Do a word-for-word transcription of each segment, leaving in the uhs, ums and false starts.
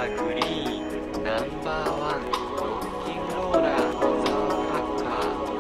グリーンナンバーワンロッキンローラーザワハッカー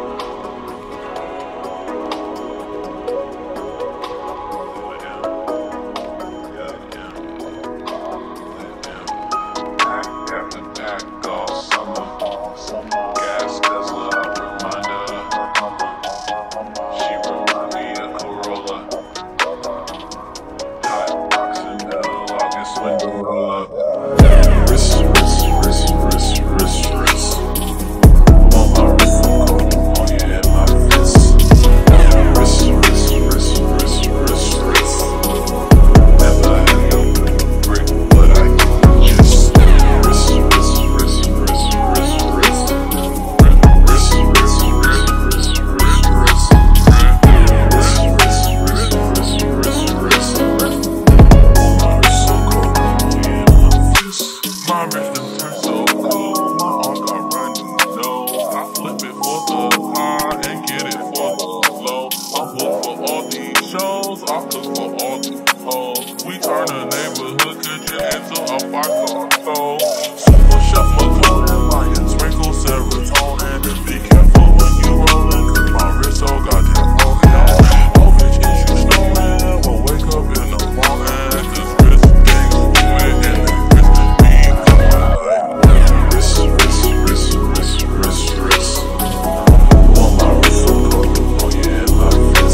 I cook for all the hoes. We turn the neighborhood kitchen into a five-star soul. Super chef McClellan, lion, sprinkle serotonin. And be careful when you rollin', cause my wrist so goddamn broken. Oh, bitch, is you snowin'? We'll wake up in the morning. Cause wrist things moving and the wrist be going like wrist, wrist, wrist, wrist, wrist, wrist. Want my wrist so cold, oh yeah, in my fist.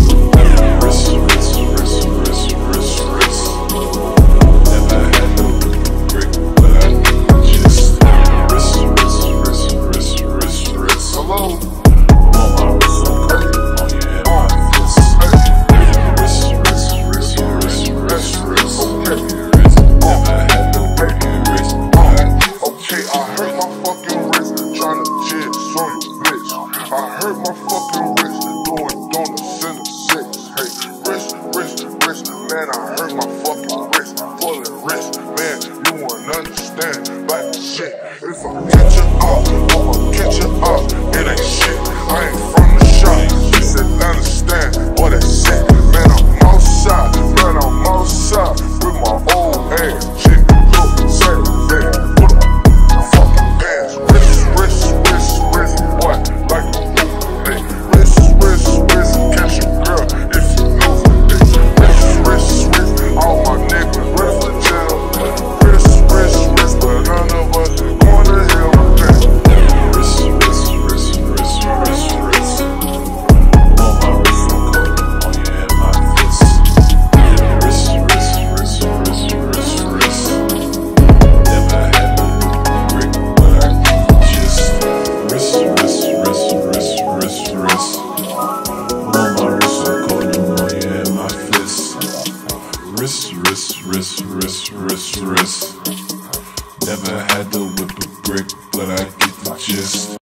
I hurt my fucking wrist doing donuts in the six. Hey, wrist, wrist, wrist, man, I hurt my fucking wrist. Pulling wrist, man, you wouldn't understand. Like shit, if I catch you up, I'ma catch you up. It ain't shit, I ain't from the shop. She said, understand what that shit. Man, I'm outside, man, I'm outside with my old ass chick. Look, say, man, put a fucking ass. Wrist, wrist, wrist, wrist, what? Like Wrist, wrist, wrist, wrist, wrist, wrist. Never had to whip a brick, but I get the gist.